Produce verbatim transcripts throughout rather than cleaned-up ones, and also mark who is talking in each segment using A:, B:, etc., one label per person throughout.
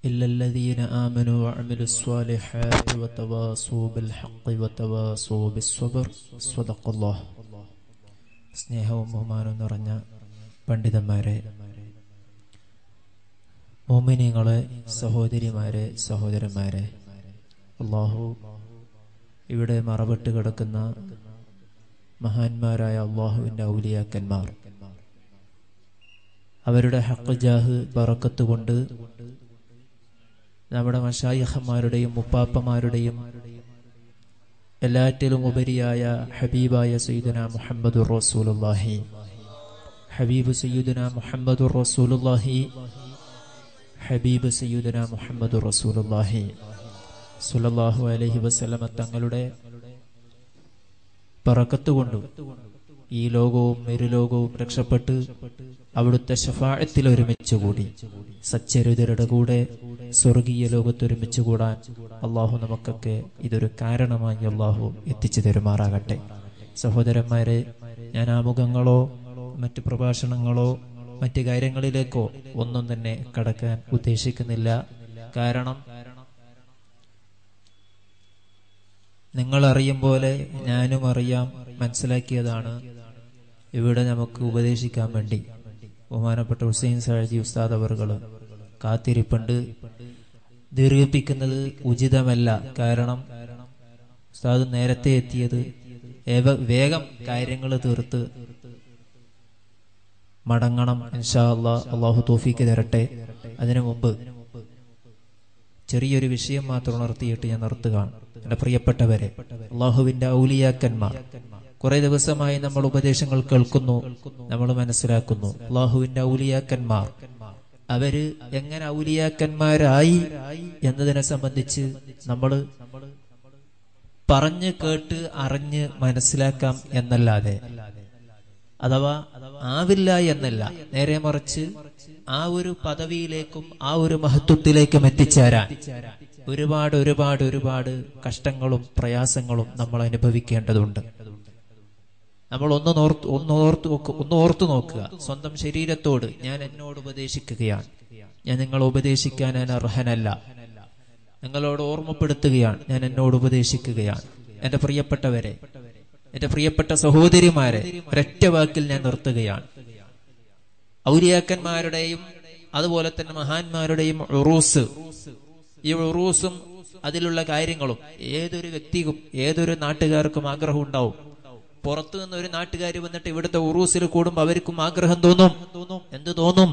A: إلا الذين آمنوا وعملوا الصالحات وتواصوا بالحق وتواصوا بالصبر صدق الله. സ്നേഹവും ബഹുമാനവും നിറഞ്ഞ പണ്ഡിതന്മാരെ, മുഅ്മിനീങ്ങളെ, സഹോദരിമാരെ, സഹോദരന്മാരെ, അല്ലാഹു ഇവിടെ മറവിട്ട് കിടക്കുന്ന മഹാന്മാരായ അല്ലാഹുവിൻ്റെ ഔലിയാക്കന്മാർ അവരുടെ ഹഖ് ജാഹ് ബറക്കത്ത് കൊണ്ട് നമ്മുടെ മശായിഖന്മാരുടെയും മുപ്പാപ്പമാരുടെയും എല്ലാറ്റിലും ഉപരിയായ ഹബീബായ സയ്യിദുനാ മുഹമ്മദുർ റസൂലുള്ളാഹി ഹബീബ് സയ്യിദുനാ മുഹമ്മദുർ റസൂലുള്ളാഹി ഹബീബ് സയ്യിദുനാ മുഹമ്മദുർ റസൂലുള്ളാഹി സ്വല്ലല്ലാഹു അലൈഹി വസല്ലമ തങ്ങളുടെ ബറക്കത്ത് കൊണ്ട് ഈ ലോകവും ഇരുലോകവും രക്ഷപ്പെട്ട് അവിടുത്തെ ശഫാഅത്തിൽ ഒരുമിച്ച് കൂടി സച്ചരിതരുടെ കൂടെ സ്വർഗീയ ലോകത്ത് ഒരുമിച്ച് കൂടാൻ അള്ളാഹു നമുക്കൊക്കെ ഇതൊരു കാരണമായി അള്ളാഹു എത്തിച്ചു തരുമാറാകട്ടെ. സഹോദരന്മാരെ, ഞാൻ ആമുഖങ്ങളോ മറ്റു പ്രഭാഷണങ്ങളോ മറ്റു കാര്യങ്ങളിലേക്കോ ഒന്നും തന്നെ കടക്കാൻ ഉദ്ദേശിക്കുന്നില്ല. കാരണം നിങ്ങൾ അറിയും പോലെ ഞാനും അറിയാം, മനസ്സിലാക്കിയതാണ്. ഇവിടെ നമുക്ക് ഉപദേശിക്കാൻ വേണ്ടി ബഹുമാനപ്പെട്ട ഹുസൈൻ സാജി ഉസ്താദ് അവർകള് കാത്തിരിപ്പുണ്ട്. ദീർഘിപ്പിക്കുന്നത് ഉചിതമല്ല. കാരണം ഉസ്താദ് നേരത്തെ എത്തിയത് വേഗം കാര്യങ്ങൾ തീർത്ത് മടങ്ങണം. ഇൻഷാ അല്ലാഹ്, അള്ളാഹു തൗഫീക്ക് തരട്ടെ. അതിനു മുമ്പ് ചെറിയൊരു വിഷയം മാത്രം ഉണർത്തിയിട്ട് ഞാൻ നിർത്തുകയാണ്. എന്റെ പ്രിയപ്പെട്ടവരെ, അള്ളാഹുവിന്റെ ഔലിയാക്കന്മാർ, കുറെ ദിവസമായി നമ്മൾ ഉപദേശങ്ങൾ കേൾക്കുന്നു, നമ്മൾ മനസ്സിലാക്കുന്നു. അള്ളാഹുവിന്റെ ഔലിയാക്കന്മാർ അവര് എങ്ങനെ ഔലിയാക്കന്മാരായി എന്നതിനെ സംബന്ധിച്ച് നമ്മൾ പറഞ്ഞ് കേട്ട് അറിഞ്ഞ് മനസ്സിലാക്കാം എന്നല്ലാതെ, അഥവാ ആവില്ല എന്നല്ല, നേരെ മറിച്ച് ആ ഒരു പദവിയിലേക്കും ആ ഒരു മഹത്വത്തിലേക്കും എത്തിച്ചേരാൻ ഒരുപാട് ഒരുപാട് ഒരുപാട് കഷ്ടങ്ങളും പ്രയാസങ്ങളും നമ്മൾ അനുഭവിക്കേണ്ടതുണ്ട്. നമ്മൾ ഒന്ന് ഓർത്ത് ഒന്ന് ഓർത്ത് ഒന്ന് ഓർത്തു നോക്കുക. സ്വന്തം ശരീരത്തോട് ഞാൻ എന്നോട് ഉപദേശിക്കുകയാണ്, ഞാൻ നിങ്ങളെ ഉപദേശിക്കാൻ ഞാൻ അർഹനല്ല. നിങ്ങളോട് ഓർമ്മപ്പെടുത്തുകയാണ്, ഞാൻ എന്നോട് ഉപദേശിക്കുകയാണ്. എന്റെ പ്രിയപ്പെട്ടവരെ, എന്റെ പ്രിയപ്പെട്ട സഹോദരിമാരെ, ഒരൊറ്റ വാക്കിൽ ഞാൻ നിർത്തുകയാണ്. ഔലിയാക്കന്മാരുടെയും അതുപോലെ തന്നെ മഹാന്മാരുടെയും ഉറൂസ്, ഈ ഉറൂസും അതിലുള്ള കാര്യങ്ങളും ഏതൊരു വ്യക്തിക്കും ഏതൊരു നാട്ടുകാർക്കും ആഗ്രഹം ഉണ്ടാവും. പുറത്തു നിന്ന് ഒരു നാട്ടുകാർ വന്നിട്ട് ഇവിടുത്തെ ഉറൂസിൽ കൂടുമ്പോൾ അവർക്കും ആഗ്രഹം തോന്നും. എന്ത് തോന്നും?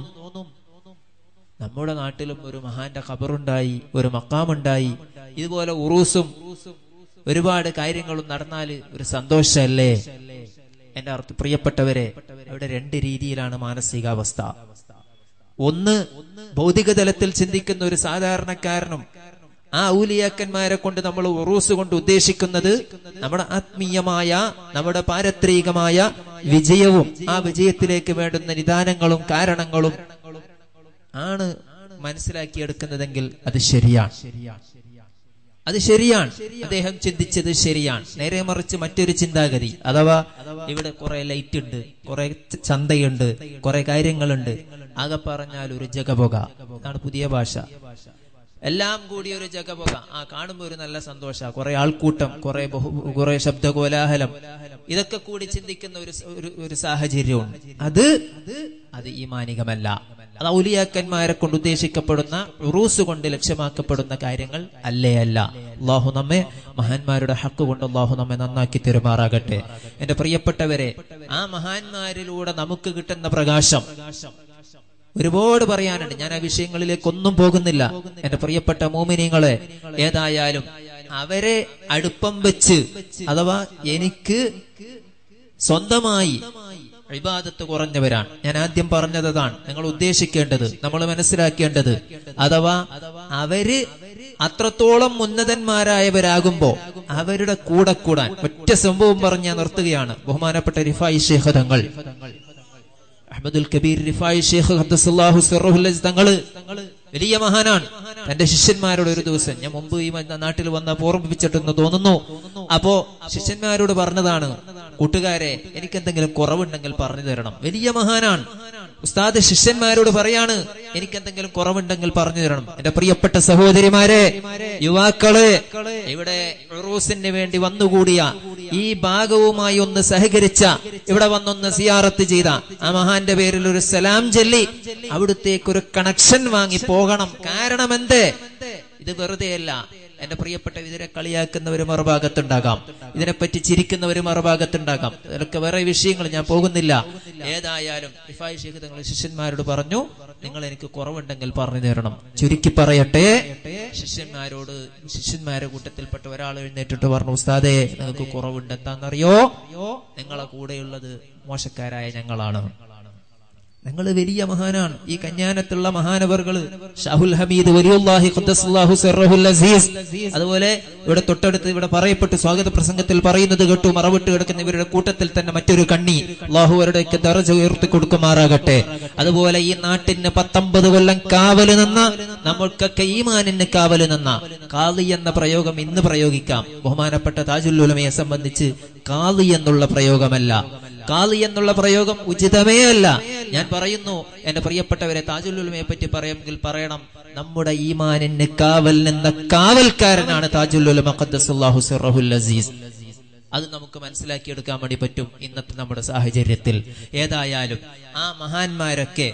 A: നമ്മുടെ നാട്ടിലും ഒരു മഹാന്റെ ഖബറുണ്ടായി, ഒരു മക്കാമുണ്ടായി, ഇതുപോലെ ഉറൂസും ഒരുപാട് കാര്യങ്ങളും നടന്നാല് ഒരു സന്തോഷല്ലേ? എന്റെ അർത്ഥം പ്രിയപ്പെട്ടവരെ, അവിടെ രണ്ട് രീതിയിലാണ് മാനസികാവസ്ഥ. ഒന്ന്, ഭൗതിക തലത്തിൽ ചിന്തിക്കുന്ന ഒരു സാധാരണക്കാരനും ആ ഔലിയാക്കന്മാരെ കൊണ്ട് നമ്മൾ ഉറൂസ് കൊണ്ട് ഉദ്ദേശിക്കുന്നത് നമ്മുടെ ആത്മീയമായ, നമ്മുടെ പാരത്രികമായ വിജയവും ആ വിജയത്തിലേക്ക് വേണ്ടുന്ന നിദാനങ്ങളും കാരണങ്ങളും ആണ് മനസ്സിലാക്കിയെടുക്കുന്നതെങ്കിൽ അത് ശരിയാണ്, അത് ശരിയാണ്. അദ്ദേഹം ചിന്തിച്ചത് ശരിയാണ്. നേരെ മറിച്ച് മറ്റൊരു ചിന്താഗതി, അഥവാ ഇവിടെ കുറെ ലൈറ്റ് ഉണ്ട്, കുറെ ചന്തയുണ്ട്, കുറെ കാര്യങ്ങളുണ്ട്, ആകെ പറഞ്ഞാൽ ഒരു ജഗപുക, അതാണ് പുതിയ ഭാഷ, എല്ലാം കൂടി ഒരു ജഗപുക. ആ കാണുമ്പോ ഒരു നല്ല സന്തോഷ, കുറെ ആൾക്കൂട്ടം, കുറെ ബഹു കുറെ ശബ്ദകോലാഹലം, ഇതൊക്കെ കൂടി ചിന്തിക്കുന്ന ഒരു ഒരു സാഹചര്യമുണ്ട്. അത് അത് ഈമാനികമല്ല. അത് ഔലിയാക്കന്മാരെ കൊണ്ട് ഉദ്ദേശിക്കപ്പെടുന്ന ഉറൂസ് കൊണ്ട് ലക്ഷ്യമാക്കപ്പെടുന്ന കാര്യങ്ങൾ അല്ലേ അല്ല. അള്ളാഹു നമ്മെ മഹാന്മാരുടെ ഹക്ക് കൊണ്ട് അള്ളാഹു നമ്മെ നന്നാക്കി തെരുമാറാകട്ടെ. എന്റെ പ്രിയപ്പെട്ടവരെ, ആ മഹാന്മാരിലൂടെ നമുക്ക് കിട്ടുന്ന പ്രകാശം ഒരുപാട് പറയാനുണ്ട്. ഞാൻ ആ വിഷയങ്ങളിലേക്ക് ഒന്നും പോകുന്നില്ല. എന്റെ പ്രിയപ്പെട്ട മോമിനീങ്ങളെ, ഏതായാലും അവരെ അടുപ്പം വെച്ച്, അഥവാ എനിക്ക് സ്വന്തമായി ഇബാദത്ത് കുറഞ്ഞവരാണ്, ഞാൻ ആദ്യം പറഞ്ഞതാണ്. നിങ്ങൾ ഉദ്ദേശിക്കേണ്ടത്, നമ്മൾ മനസ്സിലാക്കേണ്ടത്, അഥവാ അവര് അത്രത്തോളം ഉന്നതന്മാരായവരാകുമ്പോ അവരുടെ കൂടെ കൂടാൻ ഒറ്റ സംഭവം പറഞ്ഞ് ഞാൻ നിർത്തുകയാണ്. ബഹുമാനപ്പെട്ട റിഫായി ശൈഖ് തങ്ങൾ, അഹ്മദുൽ കബീർ റിഫായി ശൈഖ് ഖദ്ദസല്ലാഹു സിർറുൽ അസീസ് തങ്ങള് വലിയ മഹാനാണ്. തന്റെ ശിഷ്യന്മാരോട് ഒരു ദിവസം, ഞാൻ മുമ്പ് ഈ നാട്ടിൽ വന്ന ഓർമ്മിപ്പിച്ചിട്ടെന്ന് തോന്നുന്നു, അപ്പോ ശിഷ്യന്മാരോട് പറഞ്ഞതാണ്, കൂട്ടുകാരെ, എനിക്കെന്തെങ്കിലും കുറവുണ്ടെങ്കിൽ പറഞ്ഞു തരണം. വലിയ മഹാനാണ്, ഉസ്താദ് ശിഷ്യന്മാരോട് പറയാണ്, എനിക്കെന്തെങ്കിലും കുറവുണ്ടെങ്കിൽ പറഞ്ഞു തരണം. എന്റെ പ്രിയപ്പെട്ട സഹോദരിമാരെ, യുവാക്കള്, ഇവിടെ ഉറൂസിന് വേണ്ടി വന്നുകൂടിയ ഈ ഭാഗവുമായി ഒന്ന് സഹകരിച്ച, ഇവിടെ വന്നൊന്ന് സിയാറത്ത് ചെയ്ത ആ മഹാന്റെ പേരിൽ ഒരു സലാം ചൊല്ലി അവിടുത്തേക്ക് ഒരു കണക്ഷൻ വാങ്ങി പോകണം. കാരണം എന്ത്? ഇത് വെറുതെയല്ല. എന്റെ പ്രിയപ്പെട്ട, ഇതിനെ കളിയാക്കുന്നവര് മറുഭാഗത്തുണ്ടാകാം, ഇതിനെപ്പറ്റി ചിരിക്കുന്നവര് മറുഭാഗത്തുണ്ടാകാം. അതൊക്കെ വേറെ വിഷയങ്ങൾ, ഞാൻ പോകുന്നില്ല. ഏതായാലും റിഫായി ശൈഖ് തങ്ങൾ ശിഷ്യന്മാരോട് പറഞ്ഞു, നിങ്ങൾ എനിക്ക് കുറവുണ്ടെങ്കിൽ പറഞ്ഞു തരണം. ചുരുക്കി പറയട്ടെ, ശിഷ്യന്മാരോട് ശിഷ്യന്മാരുടെ കൂട്ടത്തിൽപ്പെട്ട ഒരാൾ എഴുന്നേറ്റിട്ട് പറഞ്ഞു, ഉസ്താദേ, നിങ്ങൾക്ക് കുറവുണ്ട്. എന്താണെന്നറിയോ? നിങ്ങളെ കൂടെയുള്ളത് മോശക്കാരായ ഞങ്ങളാണ്. നിങ്ങൾ വലിയ മഹാനാണ്. ഈ കഞ്ഞാനത്തുള്ള മഹാനവറുകള് ഷാഹുൽ ഹമീദ് വലിയുല്ലാഹി ഖദ്ദസല്ലാഹു സിർറഹുൽ അസീസ്, അതുപോലെ ഇവിടെ തൊട്ടടുത്ത് ഇവിടെ പറയപ്പെട്ടു, സ്വാഗത പ്രസംഗത്തിൽ പറയുന്നത് കേട്ടു, മറവിട്ട് കിടക്കുന്ന ഇവരുടെ കൂട്ടത്തിൽ തന്നെ മറ്റൊരു കണ്ണി, അല്ലാഹു അവരുടെയൊക്കെ ദറജ ഉയർത്തി കൊടുക്കുമാറാകട്ടെ. അതുപോലെ ഈ നാട്ടിന് പത്തൊമ്പത് കൊല്ലം കാവല് നിന്ന, നമ്മൾക്കൊക്കെ ഈമാനിന് കാവല് നിന്ന ഖാദി എന്ന പ്രയോഗം ഇന്ന് പ്രയോഗിക്കാം. ബഹുമാനപ്പെട്ട താജുൽ ഉലമയെ സംബന്ധിച്ച് ഖാദി എന്നുള്ള പ്രയോഗമല്ല, ഖാദി എന്നുള്ള പ്രയോഗം ഉചിതമേ അല്ല. ഞാൻ പറയുന്നു, എന്റെ പ്രിയപ്പെട്ടവരെ, താജുൽ ഉലമയെ പറ്റി പറയുമെങ്കിൽ പറയണം, നമ്മുടെ ഈമാനിന് കാവൽ നിന്ന കാവൽക്കാരനാണ് താജുൽ ഉലമ ഖദ്ദസല്ലാഹു സിർറഹുൽ അസീസ്. അത് നമുക്ക് മനസ്സിലാക്കിയെടുക്കാൻ വേണ്ടി പറ്റും ഇന്നത്തെ നമ്മുടെ സാഹചര്യത്തിൽ. ഏതായാലും ആ മഹാന്മാരൊക്കെ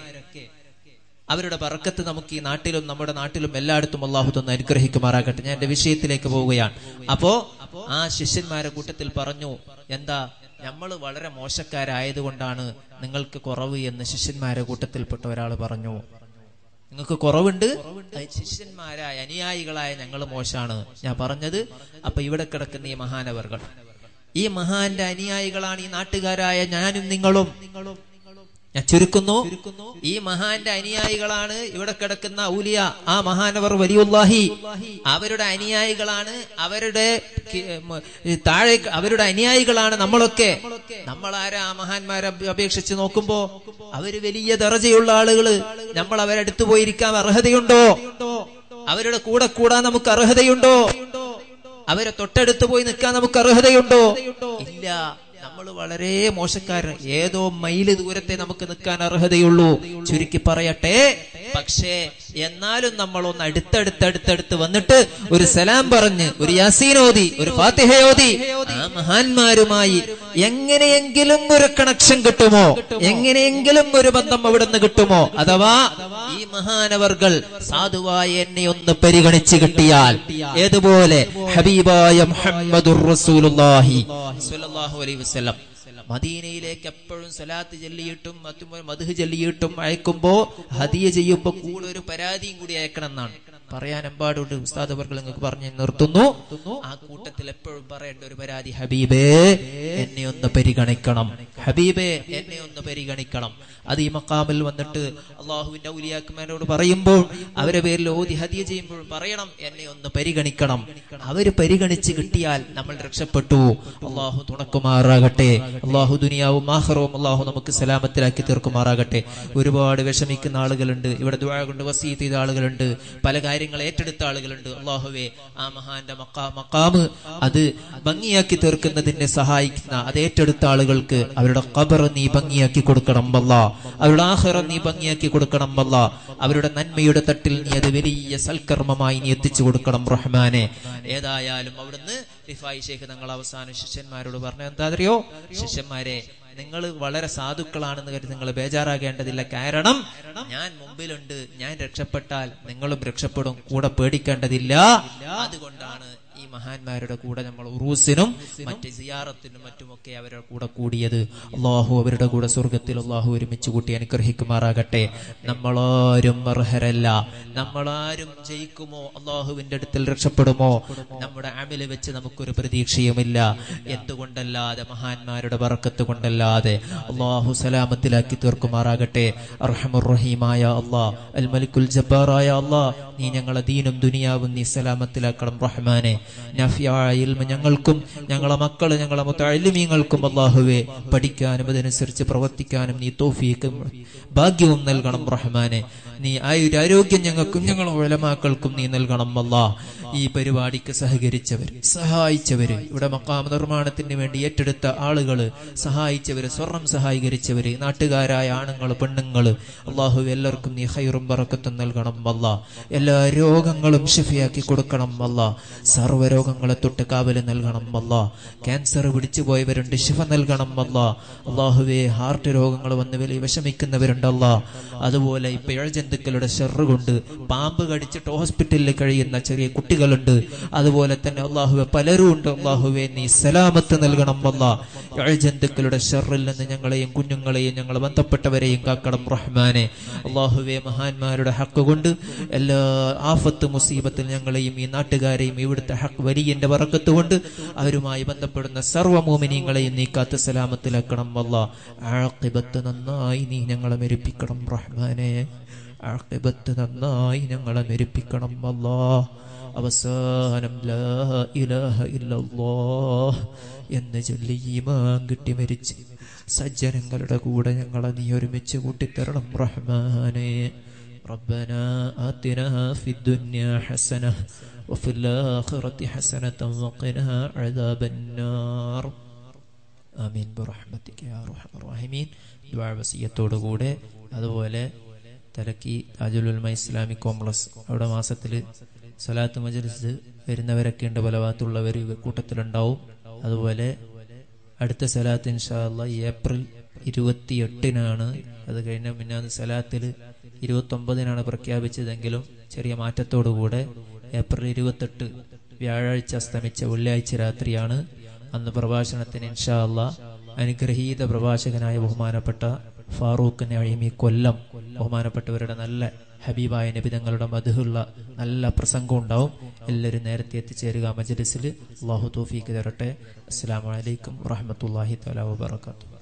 A: അവരുടെ ബർക്കത്ത് നമുക്ക് ഈ നാട്ടിലും നമ്മുടെ നാട്ടിലും എല്ലായിടത്തും അല്ലാഹു തന്ന് അനുഗ്രഹിക്കുമാറാകട്ടെ. ഞാൻ എന്റെ വിഷയത്തിലേക്ക് പോവുകയാണ്. അപ്പോ ആ ശിഷ്യന്മാരുടെ കൂട്ടത്തിൽ പറഞ്ഞു, എന്താ, നമ്മൾ വളരെ മോശക്കാരായതുകൊണ്ടാണ് നിങ്ങൾക്ക് കുറവ് എന്ന് ശിഷ്യന്മാരുടെ കൂട്ടത്തിൽപ്പെട്ട ഒരാൾ പറഞ്ഞു. നിങ്ങൾക്ക് കുറവുണ്ട്, ശിഷ്യന്മാരായ അനുയായികളായ ഞങ്ങൾ മോശാണ്. ഞാൻ പറഞ്ഞത്, അപ്പൊ ഇവിടെ കിടക്കുന്ന ഈ മഹാനവർകൾ, ഈ മഹാന്റെ അനുയായികളാണ് ഈ നാട്ടുകാരായ ഞാനും നിങ്ങളും. ഞാൻ ചുരുക്കുന്നു, ഈ മഹാന്റെ അനുയായികളാണ് ഇവിടെ കിടക്കുന്ന ഔലിയ, ആ മഹാനവർ വലിയുല്ലാഹി, അവരുടെ അനുയായികളാണ്, അവരുടെ താഴെ അവരുടെ അനുയായികളാണ് നമ്മളൊക്കെ. നമ്മളാരാ ആ മഹാന്മാരെ അപേക്ഷിച്ച് നോക്കുമ്പോ അവര് വലിയ ദറജയുള്ള ആളുകള്. നമ്മൾ അവരടുത്ത് പോയിരിക്കാൻ അർഹതയുണ്ടോ? അവരുടെ കൂടെ കൂടാൻ നമുക്ക് അർഹതയുണ്ടോ? അവരെ തൊട്ടടുത്ത് പോയി നിൽക്കാൻ നമുക്ക് അർഹതയുണ്ടോ? ഇല്ല. നമ്മൾ വളരെ മോശക്കാരൻ. ഏതോ മൈല് ദൂരത്തെ നമുക്ക് നിൽക്കാൻ അർഹതയുള്ളൂ. ചുരുക്കി പറയട്ടെ, പക്ഷേ എന്നാലും നമ്മൾ ഒന്ന് അടുത്തടുത്തടുത്തടുത്ത് വന്നിട്ട് ഒരു സലാം പറഞ്ഞ്, ഒരു യാസീനോദി, ഒരു ഫാത്തിഹയോദി ആ മഹാന്മാരുമായി എങ്ങനെയെങ്കിലും ഒരു കണക്ഷൻ കിട്ടുമോ? എങ്ങനെയെങ്കിലും ഒരു ബന്ധം അവിടുന്ന് കിട്ടുമോ? അഥവാ ഈ മഹാനവർകൾ സാധുവായ എന്നെ ഒന്ന് പരിഗണിച്ച് കിട്ടിയാൽ, ഏതുപോലെ ഹബീബായ മുഹമ്മദുർ റസൂലുള്ളാഹി സ്വല്ലല്ലാഹു അലൈഹി വസല്ലം മദീനയിലേക്ക് എപ്പോഴും സ്വലാത്ത് ചൊല്ലിയിട്ടും മദ്ഹ് ചൊല്ലിയിട്ടും അയക്കുമ്പോ ഹദിയ ചെയ്യുമ്പോ കൂടെ ഒരു പരാതിയും കൂടി അയക്കണം എന്നാണ് പറയാൻ എമ്പാടുണ്ട്. ഉസ്താദ് അവർകൾ നിങ്ങൾക്ക് പറഞ്ഞു നിർത്തുന്നു. ആ കൂട്ടത്തിൽ എപ്പോഴും പറയേണ്ട ഒരു പരാതി, ഹബീബേ എന്നെ ഒന്ന് പരിഗണിക്കണം, ഹബീബേ എന്നെ ഒന്ന് പരിഗണിക്കണം. അത് ഈ മക്കാമിൽ വന്നിട്ട് അള്ളാഹുവിന്റെ ഔലിയാക്കന്മാരോട് പറയുമ്പോൾ, അവരെ പേരിൽ ഓതി ഹദിയ ചെയ്യുമ്പോൾ പറയണം, എന്നെ ഒന്ന് പരിഗണിക്കണം. അവര് പരിഗണിച്ച് കിട്ടിയാൽ നമ്മൾ രക്ഷപ്പെട്ടു. അള്ളാഹു തുണക്കുമാറാകട്ടെ. അള്ളാഹു ദുനിയാവും ആഖിറവും അള്ളാഹു നമുക്ക് സലാമത്തിലാക്കി തീർക്കുമാറാകട്ടെ. ഒരുപാട് വിഷമിക്കുന്ന ആളുകളുണ്ട്, ഇവിടെ ദുആ കൊണ്ട് വസീയത്ത് ചെയ്ത ആളുകളുണ്ട്, പല കാര്യങ്ങൾ ഏറ്റെടുത്ത ആളുകളുണ്ട്. അള്ളാഹുവേ, ആ മഹാന്റെ മഖാമ് അത് ഭംഗിയാക്കി തീർക്കുന്നതിനെ സഹായിക്കുന്ന, അത് ഏറ്റെടുത്ത ആളുകൾക്ക് അവരുടെ ഖബർ നീ ഭംഗിയാക്കി കൊടുക്കണം അല്ലാ, അവരുടെ ആഖിറ നീ ഭംഗിയാക്കി കൊടുക്കണം അല്ലാ, അവരുടെ നന്മയുടെ തട്ടിൽ നീ അത് വലിയ സൽക്കർമ്മമായി നീ എത്തിച്ചു കൊടുക്കണം റഹ്മാനെ. ഏതായാലും അവിടുന്ന് റിഫായി ശൈഖ് തങ്ങൾ അവസാന ശിഷ്യന്മാരോട് പറഞ്ഞു, എന്താ അറിയോ, ശിഷ്യന്മാരെ, നിങ്ങൾ വളരെ സാധുക്കളാണെന്ന് കരുതി നിങ്ങൾ ബേജാറാകേണ്ടതില്ല. കാരണം ഞാൻ മുമ്പിലുണ്ട്, ഞാൻ രക്ഷപ്പെട്ടാൽ നിങ്ങളും രക്ഷപ്പെടും, കൂടെ പേടിക്കേണ്ടതില്ല. അതുകൊണ്ടാണ് ഈ മഹാന്മാരുടെ കൂടെ നമ്മൾ ഉറൂസിനും മറ്റ് സിയാറത്തിനും മറ്റുമൊക്കെ അവരുടെ കൂടെ കൂടിയത്. അള്ളാഹു അവരുടെ കൂടെ സ്വർഗത്തിൽ അള്ളാഹു ഒരുമിച്ച് കൂട്ടി അനുഗ്രഹിക്കുമാറാകട്ടെ. നമ്മളാരും അർഹരല്ല, നമ്മളാരും ജയിക്കുമോ, അള്ളാഹുവിന്റെ അടുത്തിൽ രക്ഷപ്പെടുമോ, നമ്മുടെ അമല് വെച്ച് നമുക്കൊരു പ്രതീക്ഷയുമില്ല. എന്തുകൊണ്ടല്ലാതെ, മഹാന്മാരുടെ ബർക്കത്ത് കൊണ്ടല്ലാതെ. അള്ളാഹു സലാമത്തിലാക്കി തീർക്കുമാറാകട്ടെ. അർഹമുർ റഹീമായ അള്ളാഹ്, അൽ മലിക്കുൽ ജബ്ബാറായ അള്ളാഹ്, നീ ഞങ്ങളെ ദീനും ദുനിയാവും നീ സലാമത്തിലാക്കണം റഹ്മാനെ. നഫിയായ ഇൽമ ഞങ്ങൾക്കും ഞങ്ങളെ മക്കള് ഞങ്ങളെ മുതഅല്ലിമീങ്ങൾക്കും അല്ലാഹുവേ പഠിക്കാനും അതനുസരിച്ച് പ്രവർത്തിക്കാനും നീ തൗഫീഖും ഭാഗ്യവും നൽകണം റഹ്മാനെ. നീ ആയുരാരോഗ്യം ഞങ്ങൾക്കും ഞങ്ങളെ ഉലമാക്കൾക്കും നീ നൽകണം അല്ലാഹ്. ഈ പരിപാടിക്ക് സഹകരിച്ചവർ, സഹായിച്ചവര്, ഇവിടെ മഖാം നിർമ്മാണത്തിന് വേണ്ടി ഏറ്റെടുത്ത ആളുകള്, സഹായിച്ചവര്, സ്വർണം സഹായികരിച്ചവര്, നാട്ടുകാരായ ആണുങ്ങള്, പെണ്ണുങ്ങള്, അള്ളാഹു എല്ലാവർക്കും നീ ഖൈറും ബറക്കത്തും നൽകണം അല്ലാ. എല്ലാ രോഗങ്ങളും ശിഫയാക്കി കൊടുക്കണം അല്ലാ. സർവ്വരോഗങ്ങളെ തൊട്ട് കാവല് നൽകണം അല്ലാ. ക്യാൻസർ പിടിച്ചു പോയവരുണ്ട്, ശിഫ നൽകണം അല്ലാ. അള്ളാഹുവേ, ഹാർട്ട് രോഗങ്ങൾ വന്ന് വലിയ വിഷമിക്കുന്നവരുണ്ടല്ലാ. അതുപോലെ ഇപ്പൊ ഇഴജന്തുക്കളുടെ ഷെറ് കൊണ്ട് പാമ്പ് കടിച്ചിട്ട് ഹോസ്പിറ്റലിൽ കഴിയുന്ന ചെറിയ കുട്ടികളുണ്ട്. അതുപോലെ തന്നെ അള്ളാഹുവെ പലരും ഉണ്ട്. അള്ളാഹുവെ നീ സലാമത്ത് നൽകണം അല്ലാ. ഇഴജന്തുക്കളുടെ ഷെറിൽ നിന്ന് ഞങ്ങളെയും കുഞ്ഞുങ്ങളെയും ഞങ്ങൾ ബന്ധപ്പെട്ടവരെയും കാക്കണം റഹ്മാനെ. അള്ളാഹുവെ മഹാന്മാരുടെ ഹക്ക് കൊണ്ട് എല്ലാ ആഫത്ത് മുസീബത്തിൽ ഞങ്ങളെയും ഈ നാട്ടുകാരെയും ഇവിടുത്തെ ഹക്ക് വലിയന്റെ ബറക്കത്ത് കൊണ്ട് അവരുമായി ബന്ധപ്പെടുന്ന സർവ്വ മോമിനീങ്ങളെയും നീ കാത്ത് സലാമത്തിലാക്കണം അല്ലാ. ആഖിബത്ത് നന്നായി നീ ഞങ്ങളെ മെരിപ്പിക്കണം റഹ്മാനെ. ആഖിബത്ത് നന്നായി ഞങ്ങളെ മെരിപ്പിക്കണം അല്ലാ. അവസാനം ലാ ഇലാഹ ഇല്ലല്ലാഹ് എന്ന് ചൊല്ലി ഈമാൻ കിട്ടി മരിച്ച് സജ്ജനങ്ങളുടെ കൂടെ ഞങ്ങളെ നീ ഒരുമിച്ച് കൂട്ടിത്തരണം റഹ്മാനെ. റബ്ബനാ ആതിനാ ഫിദ്ദുനിയാ ഹസന വഫിൽ ആഖിറതി ഹസനത വഖിനാ അദാബന്നാർ. ആമീൻ ബിറഹ്മതിക യാ അർഹമർ റഹീമീൻ. ദുആ വസിയത്തോടുകൂടെ അതുപോലെ തലക്കി താജുൽ ഉലമ ഇസ്ലാമിക് കോംപ്ലക്സ് അവിടെ മാസത്തിൽ സ്വലാത്ത് മജ്ലിസ് വരുന്നവരൊക്കെ ഉണ്ട്, പല ഭാഗത്തുള്ളവർ കൂട്ടത്തിലുണ്ടാവും. അതുപോലെ അടുത്ത സലാത്ത് ഇൻഷാ അല്ലാഹ് ഏപ്രിൽ ഇരുപത്തി എട്ടിനാണ്. അത് കഴിഞ്ഞ പിന്നെ അത് സലാത്തിൽ ഇരുപത്തി ഒമ്പതിനാണ് പ്രഖ്യാപിച്ചതെങ്കിലും ചെറിയ മാറ്റത്തോടുകൂടെ ഏപ്രിൽ ഇരുപത്തെട്ട് വ്യാഴാഴ്ച അസ്തമിച്ച വെള്ളിയാഴ്ച രാത്രിയാണ്. അന്ന് പ്രഭാഷണത്തിന് ഇൻഷാ അല്ലാഹ് അനുഗ്രഹീത പ്രഭാഷകനായ ബഹുമാനപ്പെട്ട ഫാറൂഖ് നഈമി കൊല്ലം, ബഹുമാനപ്പെട്ടവരുടെ നല്ല ഹബീബായ നബി തങ്ങളുടെ മദ്ഹുള്ള നല്ല പ്രസംഗം ഉണ്ടാവും. എല്ലാവരും നേരത്തെ എത്തിച്ചേരുക മജ്ലിസിൽ. അല്ലാഹു തൗഫീഖ് തരട്ടെ. അസ്സലാമു അലൈക്കും വറഹ്മത്തുള്ളാഹി തആല വബറകാതുഹു.